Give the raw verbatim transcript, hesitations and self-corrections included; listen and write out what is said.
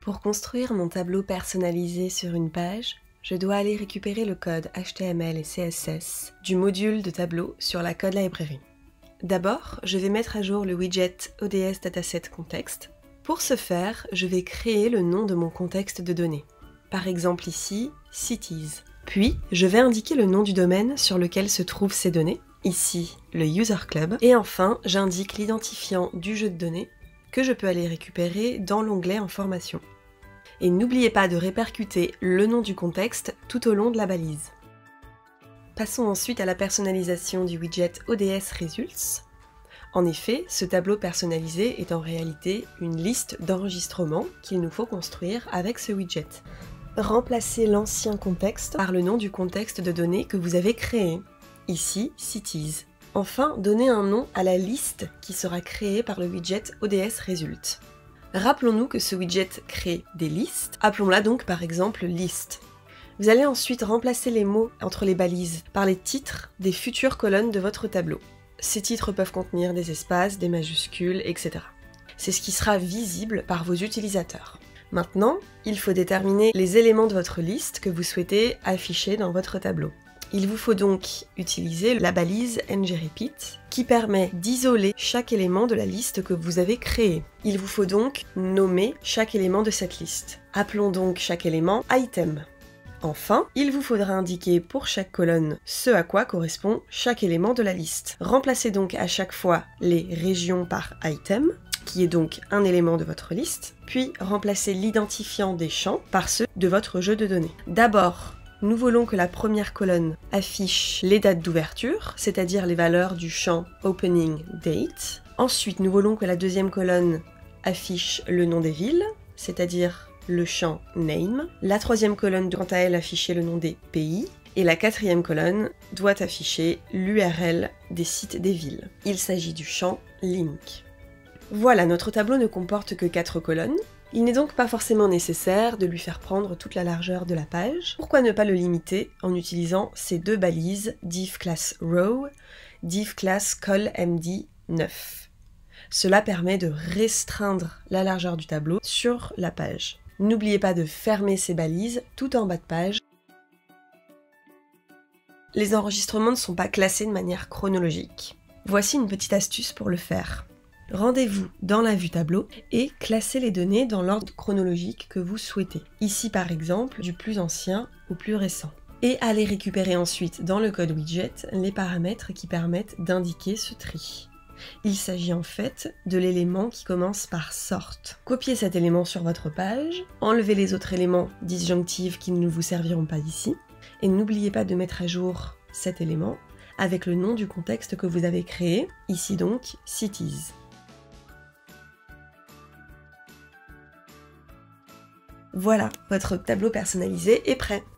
Pour construire mon tableau personnalisé sur une page, je dois aller récupérer le code H T M L et C S S du module de tableau sur la Code Library. D'abord, je vais mettre à jour le widget O D S Dataset Context. Pour ce faire, je vais créer le nom de mon contexte de données. Par exemple ici, Cities. Puis, je vais indiquer le nom du domaine sur lequel se trouvent ces données, ici le User Club, et enfin, j'indique l'identifiant du jeu de données que je peux aller récupérer dans l'onglet Information. Et n'oubliez pas de répercuter le nom du contexte tout au long de la balise. Passons ensuite à la personnalisation du widget O D S Results. En effet, ce tableau personnalisé est en réalité une liste d'enregistrements qu'il nous faut construire avec ce widget. Remplacez l'ancien contexte par le nom du contexte de données que vous avez créé, ici Cities. Enfin, donnez un nom à la liste qui sera créée par le widget O D S Result. Rappelons-nous que ce widget crée des listes, appelons-la donc par exemple liste. Vous allez ensuite remplacer les mots entre les balises par les titres des futures colonnes de votre tableau. Ces titres peuvent contenir des espaces, des majuscules, et cetera. C'est ce qui sera visible par vos utilisateurs. Maintenant, il faut déterminer les éléments de votre liste que vous souhaitez afficher dans votre tableau. Il vous faut donc utiliser la balise ngRepeat qui permet d'isoler chaque élément de la liste que vous avez créée. Il vous faut donc nommer chaque élément de cette liste. Appelons donc chaque élément item. Enfin, il vous faudra indiquer pour chaque colonne ce à quoi correspond chaque élément de la liste. Remplacez donc à chaque fois les régions par item, qui est donc un élément de votre liste, puis remplacez l'identifiant des champs par ceux de votre jeu de données. D'abord, nous voulons que la première colonne affiche les dates d'ouverture, c'est-à-dire les valeurs du champ Opening Date. Ensuite, nous voulons que la deuxième colonne affiche le nom des villes, c'est-à-dire le champ Name. La troisième colonne doit quant à elle afficher le nom des pays. Et la quatrième colonne doit afficher l'U R L des sites des villes. Il s'agit du champ Link. Voilà, notre tableau ne comporte que quatre colonnes. Il n'est donc pas forcément nécessaire de lui faire prendre toute la largeur de la page. Pourquoi ne pas le limiter en utilisant ces deux balises div class row, div class col M D neuf. Cela permet de restreindre la largeur du tableau sur la page. N'oubliez pas de fermer ces balises tout en bas de page. Les enregistrements ne sont pas classés de manière chronologique. Voici une petite astuce pour le faire. Rendez-vous dans la vue tableau et classez les données dans l'ordre chronologique que vous souhaitez. Ici par exemple, du plus ancien au plus récent. Et allez récupérer ensuite dans le code widget les paramètres qui permettent d'indiquer ce tri. Il s'agit en fait de l'élément qui commence par sort. Copiez cet élément sur votre page, enlevez les autres éléments disjonctifs qui ne vous serviront pas ici, et n'oubliez pas de mettre à jour cet élément avec le nom du contexte que vous avez créé, ici donc Cities. Voilà, votre tableau personnalisé est prêt.